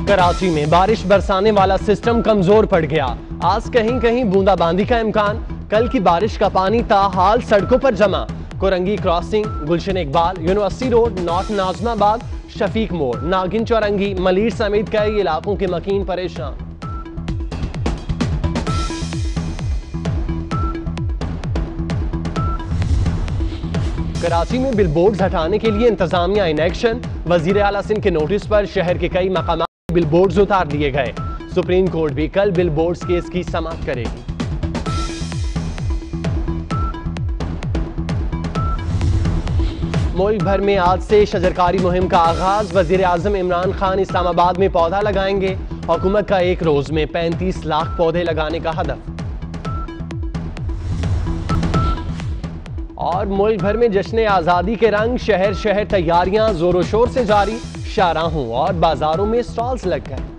कराची में बारिश बरसाने वाला सिस्टम कमजोर पड़ गया। आज कहीं कहीं बूंदाबांदी का इम्कान। कल की बारिश का पानी ताहाल सड़कों पर जमा। Korangi crossing, Gulshan Iqbal, university road, north Nazimabad, Shafiq मोड़, नागिन चौरंगी, मलीर समेत कई इलाकों के मकीन परेशान। कराची में बिलबोर्ड्स हटाने के लिए इंतजामिया इन एक्शन। वजीर आला सिंध के नोटिस पर शहर के कई मकामात बिलबोर्ड्स उतार दिए गए। सुप्रीम कोर्ट भी कल बिलबोर्ड्स केस की समाअत करेगी। मुल्क भर में आज से शजरकारी मुहिम का आगाज। वजीर आजम इमरान खान इस्लामाबाद में पौधा लगाएंगे। हुकूमत का एक रोज में 35 लाख पौधे लगाने का हदफ। और मुल्क भर में जश्न आजादी के रंग, शहर शहर तैयारियां जोरों शोर से जारी। शाहराहों और बाजारों में स्टॉल्स लग गए।